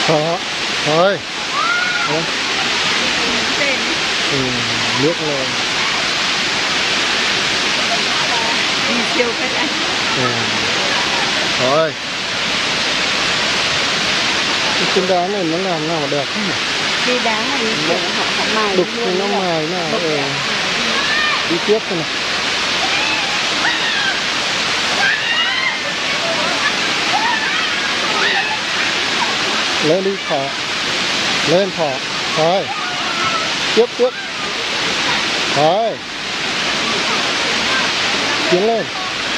Đó. Thôi. Đó. Nước lên. Siêu cái này. Thôi. Cái chân đá này nó làm nào mà đẹp không nhỉ? Cái đá này họ mài đục thì nó mài nào. Đi tiếp thôi này. Lên đi thỏ. Lên thỏ. Thôi. Tiếp. Thôi. Tiến lên.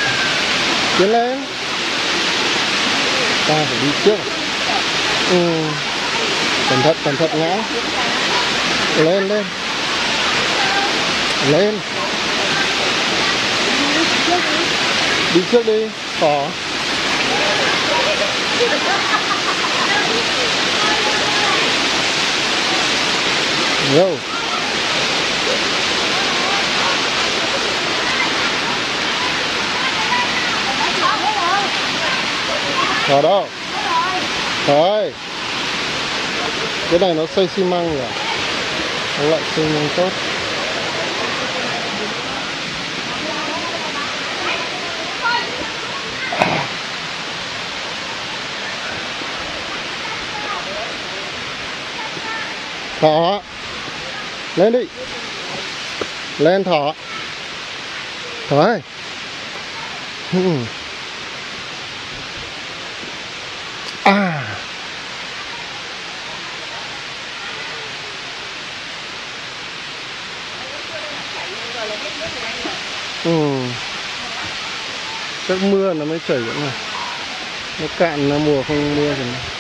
Ta phải đi trước. Cẩn thận ngã. Lên. Đi trước đi, thỏ. Go. Thỏ đâu? Thôi. Cái này nó xây xi măng rồi. Nó lại xi măng tốt. Thỏ. Lên đi. Lên thỏ. Thôi. Chắc mưa nó mới chảy vậy này. Nó cạn, nó mùa không mưa rồi này.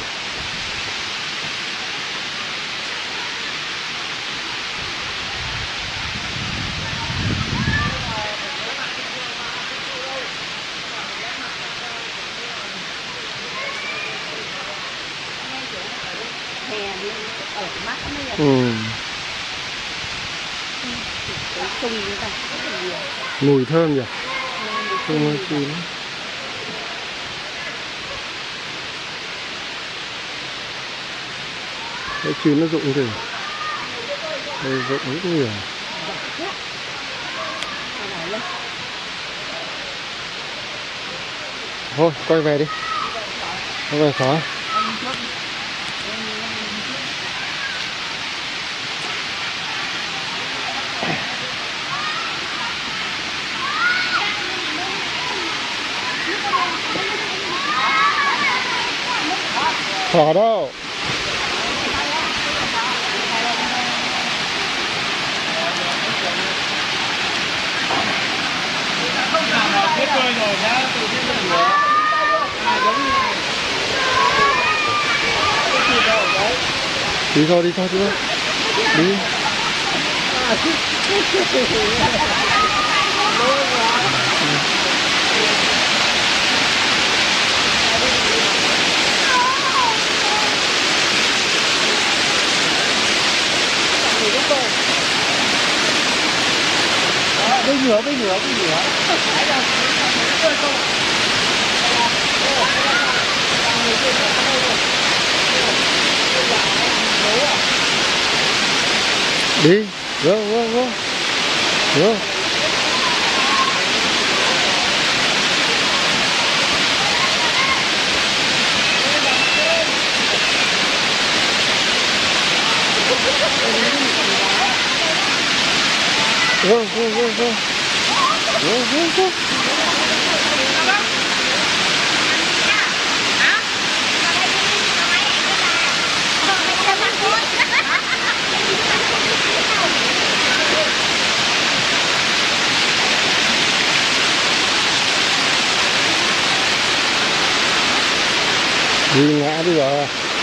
Mùi thơm nhỉ? Thơm chín. Cái chín nó rụng rồi. Đây rụng rất nhiều. Thôi quay về đi. Quay về xóa. Thỏ đâu? Đi thôi. Đi. Bây ngửa. Đi. Go. Go. Đi ngã đi rồi.